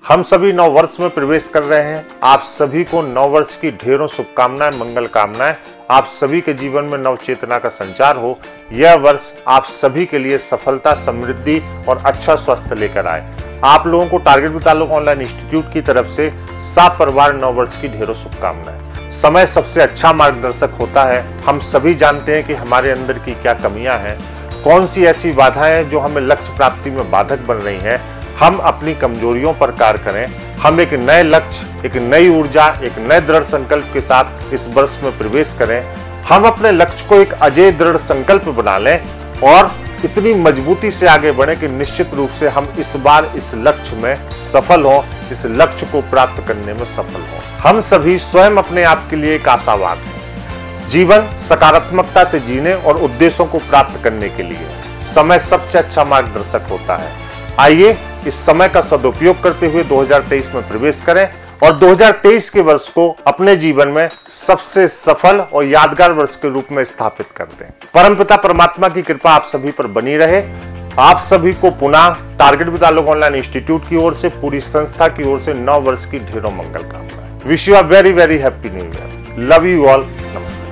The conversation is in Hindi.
हम सभी नव वर्ष में प्रवेश कर रहे हैं। आप सभी को नव वर्ष की ढेरों शुभकामनाएं, मंगल कामनाएं। आप सभी के जीवन में नव चेतना का संचार हो। यह वर्ष आप सभी के लिए सफलता, समृद्धि और अच्छा स्वास्थ्य लेकर आए। आप लोगों को target with Alok online institute की तरफ से सात परिवार नव वर्ष की ढेरों शुभकामनाएं। समय सबसे अच्छा मार्गदर्शक होता है। हम सभी जानते हैं कि हमारे अंदर की क्या कमियां हैं, कौन सी ऐसी बाधाएं हैं जो हमें लक्ष्य प्राप्ति में बाधक बन रही हैं। हम अपनी कमजोरियों पर कार्य करें। हम एक नए लक्ष्य, एक नई ऊर्जा, एक नए दृढ़ संकल्प के साथ इस वर्ष में प्रवेश करें। हम अपने लक्ष्य को एक अजेय दृढ़ संकल्प बना लें और इतनी मजबूती से आगे बढ़े कि निश्चित रूप से हम इस बार इस लक्ष्य में सफल हों, इस लक्ष्य को प्राप्त करने में सफल हों। हम सभी स्वयं अपने आप के लिए एक आशावाद हैं। जीवन सकारात्मकता से जीने और उद्देश्यों को प्राप्त करने के लिए समय सबसे अच्छा मार्गदर्शक होता है। आइए इस समय का सदुपयोग करते हुए 2023 में प्रवेश करें और 2023 के वर्ष को अपने जीवन में सबसे सफल और यादगार वर्ष के रूप में स्थापित कर दें। परमपिता परमात्मा की कृपा आप सभी पर बनी रहे। आप सभी को पुनः target with Alok online institute की ओर से, पूरी संस्था की ओर से नव वर्ष की ढेरों मंगल कामनाएं। Wish you a very very happy new year. Love you all. नमस्कार।